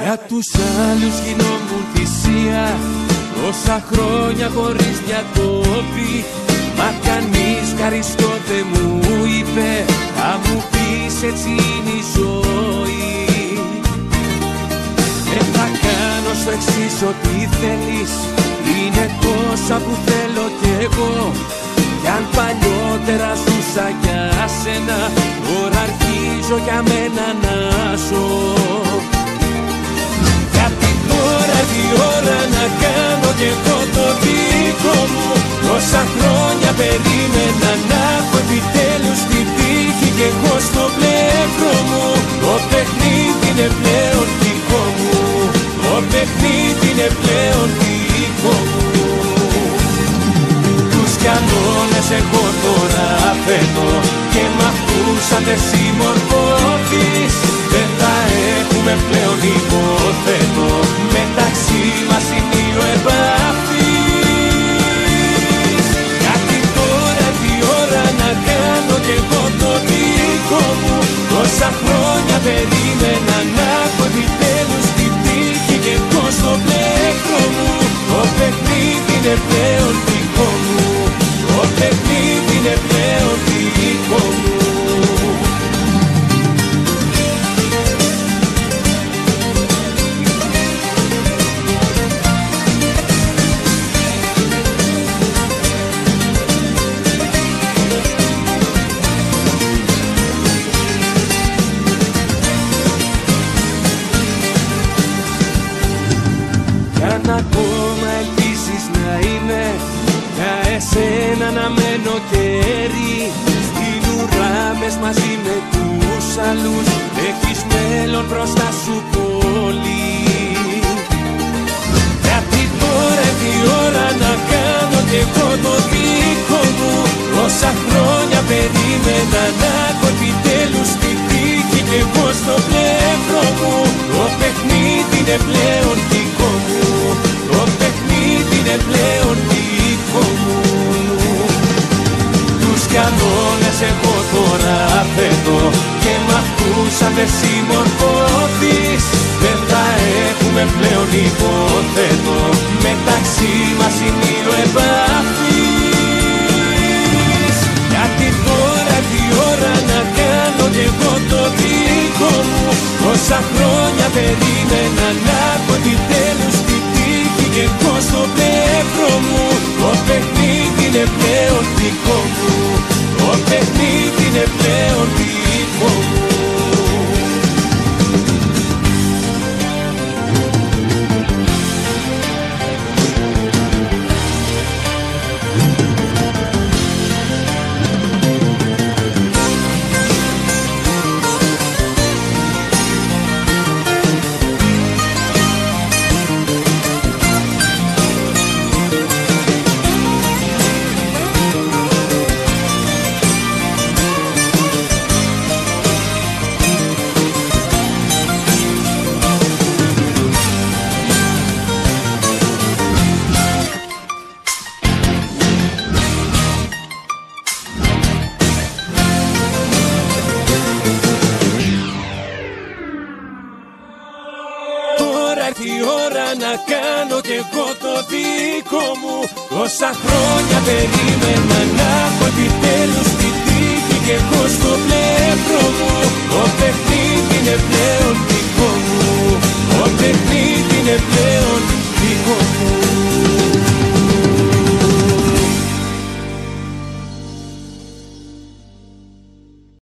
Για τους άλλους γινόμουν θυσία, τόσα χρόνια χωρίς διακόπη. Μα κανείς ευχαριστώ δεν μου είπε, θα μου πεις έτσι είναι η ζωή. Θα κάνω στο εξής ό,τι θέλεις, είναι τόσα που θέλω κι εγώ. Κι αν παλιότερα ζούσα για σένα, τώρα αρχίζω για μένα να ζω. Γιατί τώρα η ώρα να κάνω κι εγώ το δικό μου. Τόσα χρόνια περίμενα να έχω επιτέλους την τύχη κι εγώ στο πλευρό μου. Το παιχνίδι είναι πλέον δικό μου, το παιχνίδι είναι πλέον δικό μου. Τους κανόνες εγώ τώρα φέρνω και μ' αυτούς αν δεν συμμορφωθείς, δεν θα έχουμε πλέον υποθέτω μεταξύ μας σημείο επαφής. Γιατί τώρα η ώρα να κάνω κι εγώ το δικό μου. Τόσα χρόνια περίμενα να έχω επιτέλους την τύχη κι εγώ στο πλευρό μου. Το παιχνίδι είναι πλέον δικό μου, το παιχνίδι είναι πλέον δικό μου. Κι αν ακόμα ελπίζεις να είμαι για εσένα να μένω καιρή, στην ουρά μες μαζί με τους άλλους έχεις μέλλον μπροστά σου πολύ. Γιατί τώρα η ώρα να κάνω κι εγώ το δικό μου. Τόσα χρόνια περίμενα να έχω επιτέλους την τύχη κι εγώ στο πλευρό μου. Το παιχνίδι είναι πλέον δικό μου, το παιχνίδι είναι πλέον δικό μου. Τους κανόνες εγώ τώρα φέρνω και μ' αυτούς αν δεν συμμορφωθείς, δεν θα έχουμε πλέον υποθέτω μεταξύ μας σημείο επαφής. Γιατί τώρα η ώρα να κάνω κι εγώ το δικό μου. Τόσα χρόνια περίμενα να έχω επιτέλους την τύχη κι εγώ στο πλευρό μου. Το παιχνίδι είναι πλέον δικό μου, το παιχνίδι είναι πλέον δικό μου. Η ώρα να κάνω κι εγώ το δικό μου. Τόσα χρόνια περίμενα να έχω επιτέλους την τύχη κι εγώ στο πλευρό